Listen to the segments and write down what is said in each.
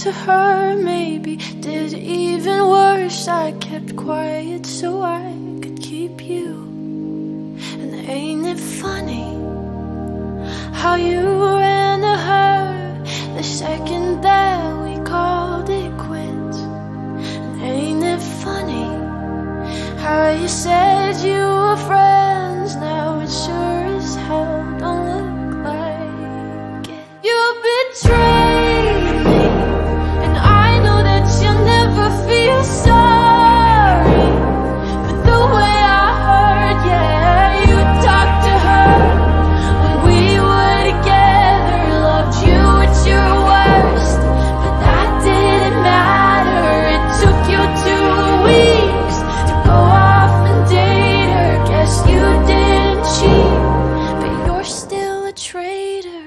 to her, maybe did even worse. I kept quiet so I could keep you. And ain't it funny how you ran to her the second that we called it quits? And ain't it funny how you said you were friends, now it sure as hell don't look like it. You betrayed me, and I know that you'll never feel sorry for the way I hurt. Yeah, you talked to her when we were together, loved you at your worst, but that didn't matter. It took you 2 weeks to go off and date her. Guess you didn't cheat, but you're still a traitor.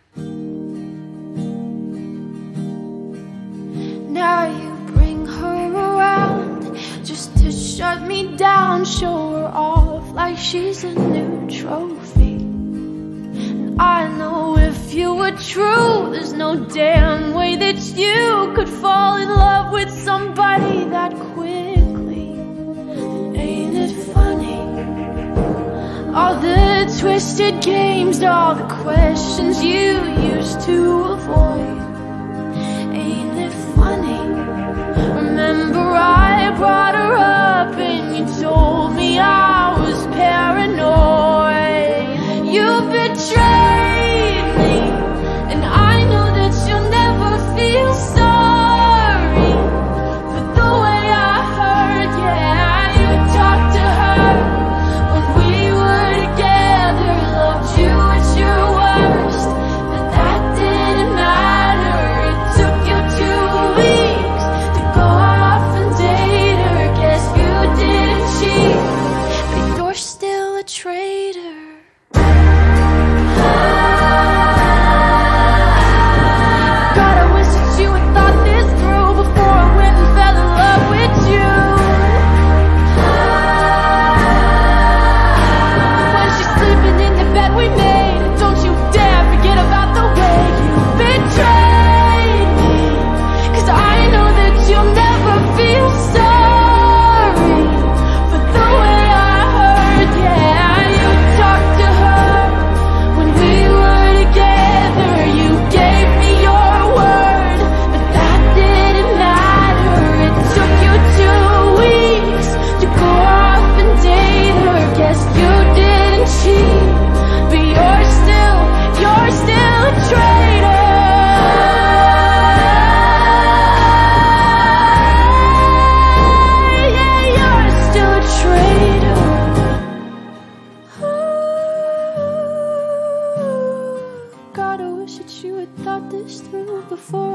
Now you bring her around just to shut me down, show her off like she's a new trophy. And I know if you were true, there's no damn way that you could fall in love with somebody that quickly. Ain't it funny, all the twisted games, all the questions you used to avoid? Ain't it funny, remember I brought her up and you told me I was paranoid. You betrayed me, and I know that you'll never feel sorry for the way I hurt. Yeah, you talked to her when we were together, loved you at your worst, but that didn't matter. It took you 2 weeks to go off and date her. Guess you didn't cheat, but you're still a traitor. God, I wish that you had thought this through before I went and fell in love with you. When she's sleeping in the bed we made, don't you dare forget about the way you betrayed me, 'cause I know that you'll never feel sorry for the way I hurt. Yeah, you talked to her when we were together, you gave me your word, but that didn't matter. It took you 2 weeks to go off and date her. Guess you didn't cheat, but you're still a traitor. Yeah, you're still a traitor. God, I wish that you had thought this through before